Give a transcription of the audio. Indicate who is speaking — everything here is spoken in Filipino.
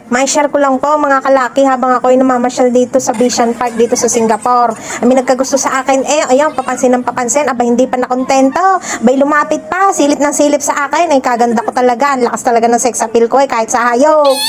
Speaker 1: May share ko lang po mga kalaki habang ako ay namamasyal dito sa Vision Park dito sa Singapore. May nagkagusto sa akin ayun, papansin ng papansin, aba hindi pa nakontento. Abay lumapit pa, silip ng silip sa akin, ay kaganda ko talaga, ang lakas talaga ng sex appeal ko kahit sa hayop.